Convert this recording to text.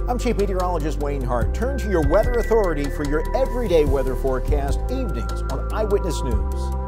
I'm Chief Meteorologist Wayne Hart. Turn to your weather authority for your everyday weather forecast evenings on Eyewitness News.